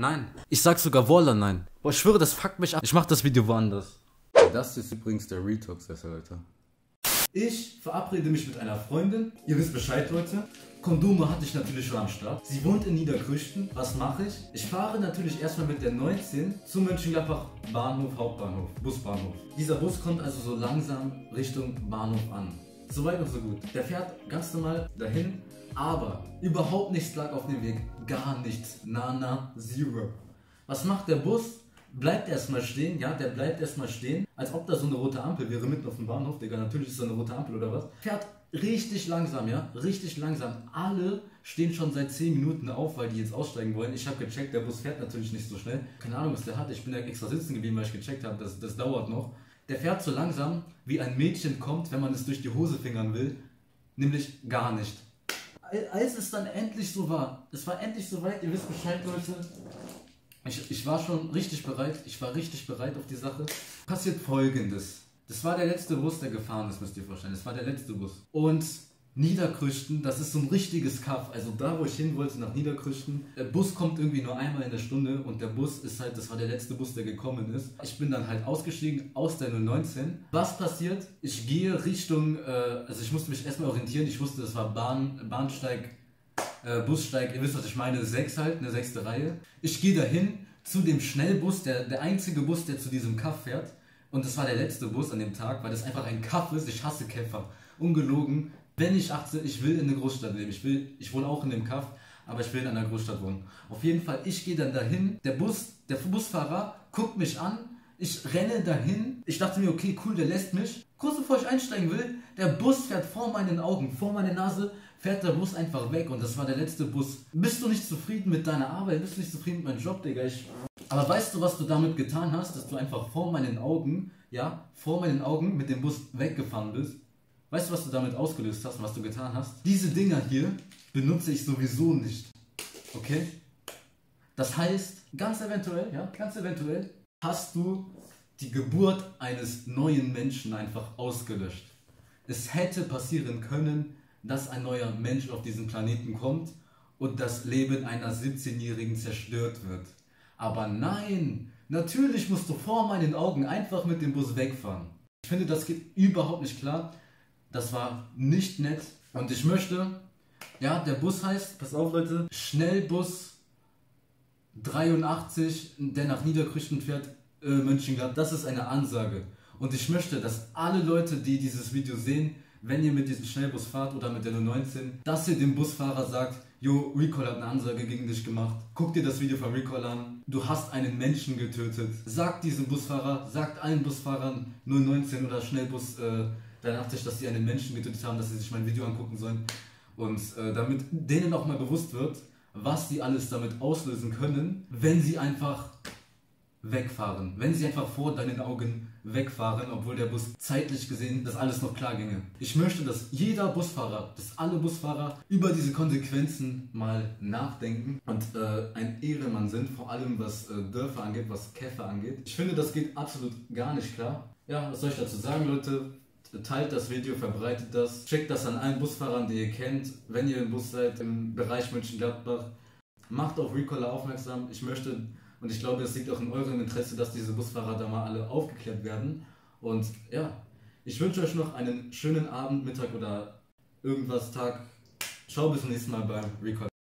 Nein. Ich sag sogar Wallah nein. Boah, ich schwöre, das fuckt mich ab. Ich mach das Video woanders. Das ist übrigens der Retox-Sessel, Leute. Ich verabrede mich mit einer Freundin. Ihr wisst Bescheid, Leute. Kondome hatte ich natürlich schon am Start. Sie wohnt in Niederkrüchten. Was mache ich? Ich fahre natürlich erstmal mit der 19 zum Mönchengladbach Bahnhof, Hauptbahnhof, Busbahnhof. Dieser Bus kommt also so langsam Richtung Bahnhof an. Soweit und so gut. Der fährt ganz normal dahin, aber überhaupt nichts lag auf dem Weg. Gar nichts. Nana, zero. Was macht der Bus? Bleibt erstmal stehen, ja, der bleibt erstmal stehen, als ob da so eine rote Ampel wäre mitten auf dem Bahnhof, Digga, natürlich ist da eine rote Ampel oder was. Fährt richtig langsam, ja, richtig langsam. Alle stehen schon seit 10 Minuten auf, weil die jetzt aussteigen wollen. Ich habe gecheckt, der Bus fährt natürlich nicht so schnell. Keine Ahnung, was der hat, ich bin ja extra sitzen geblieben, weil ich gecheckt habe, das dauert noch. Der fährt so langsam, wie ein Mädchen kommt, wenn man es durch die Hose fingern will, nämlich gar nicht. Als es dann endlich so war, es war endlich so weit, ihr wisst Bescheid, Leute. Ich war schon richtig bereit, ich war richtig bereit auf die Sache. Passiert Folgendes. Das war der letzte Bus, der gefahren ist, müsst ihr vorstellen. Das war der letzte Bus. Und Niederkrüchten, das ist so ein richtiges Kaff. Also da, wo ich hin wollte, nach Niederkrüchten. Der Bus kommt irgendwie nur einmal in der Stunde und der Bus ist halt, das war der letzte Bus, der gekommen ist. Ich bin dann halt ausgestiegen aus der 019. Was passiert? Ich gehe Richtung, also ich musste mich erstmal orientieren. Ich wusste, das war Bahnsteig, Bussteig, ihr wisst, was ich meine, 6 halt, eine 6. Reihe. Ich gehe dahin zu dem Schnellbus, der einzige Bus, der zu diesem Kaff fährt. Und das war der letzte Bus an dem Tag, weil das einfach ein Kaff ist. Ich hasse Käfer. Ungelogen. Wenn ich 18, ich will in eine Großstadt leben. Ich wohne auch in dem Kaff, aber ich will in einer Großstadt wohnen. Auf jeden Fall, ich gehe dann dahin. Der Busfahrer guckt mich an. Ich renne dahin. Ich dachte mir, okay, cool, der lässt mich. Kurz bevor ich einsteigen will, der Bus fährt vor meinen Augen, vor meiner Nase, fährt der Bus einfach weg und das war der letzte Bus. Bist du nicht zufrieden mit deiner Arbeit? Bist du nicht zufrieden mit meinem Job, Digga? Aber weißt du, was du damit getan hast? Dass du einfach vor meinen Augen, ja, vor meinen Augen mit dem Bus weggefahren bist? Weißt du, was du damit ausgelöst hast und was du getan hast? Diese Dinger hier benutze ich sowieso nicht. Okay? Das heißt, ganz eventuell, ja, ganz eventuell hast du die Geburt eines neuen Menschen einfach ausgelöscht. Es hätte passieren können, dass ein neuer Mensch auf diesen Planeten kommt und das Leben einer 17-Jährigen zerstört wird. Aber nein, natürlich musst du vor meinen Augen einfach mit dem Bus wegfahren. Ich finde, das geht überhaupt nicht klar. Das war nicht nett. Und ich möchte, ja, der Bus heißt, pass auf Leute, Schnellbus 83, der nach Niederkrüchten fährt, Mönchengladbach. Das ist eine Ansage. Und ich möchte, dass alle Leute, die dieses Video sehen, wenn ihr mit diesem Schnellbus fahrt oder mit der 019, dass ihr dem Busfahrer sagt, yo, Recall hat eine Ansage gegen dich gemacht. Guck dir das Video von Recall an. Du hast einen Menschen getötet. Sagt diesem Busfahrer, sagt allen Busfahrern 019 oder Schnellbus 83, dass sie einen Menschen getötet haben, dass sie sich mein Video angucken sollen. Und damit denen auch mal bewusst wird, was sie alles damit auslösen können, wenn sie einfach wegfahren. Wenn sie einfach vor deinen Augen wegfahren, obwohl der Bus zeitlich gesehen das alles noch klar ginge. Ich möchte, dass jeder Busfahrer, dass alle Busfahrer über diese Konsequenzen mal nachdenken und ein Ehrenmann sind, vor allem was Dörfer angeht, was Käfer angeht. Ich finde, das geht absolut gar nicht klar. Ja, was soll ich dazu sagen, Leute? Teilt das Video, verbreitet das, schickt das an allen Busfahrern, die ihr kennt, wenn ihr im Bus seid, im Bereich Mönchengladbach. Macht auf Recaller aufmerksam. Ich möchte und ich glaube, es liegt auch in eurem Interesse, dass diese Busfahrer da mal alle aufgeklärt werden. Und ja, ich wünsche euch noch einen schönen Abend, Mittag oder irgendwas Tag. Ciao, bis zum nächsten Mal beim Recall.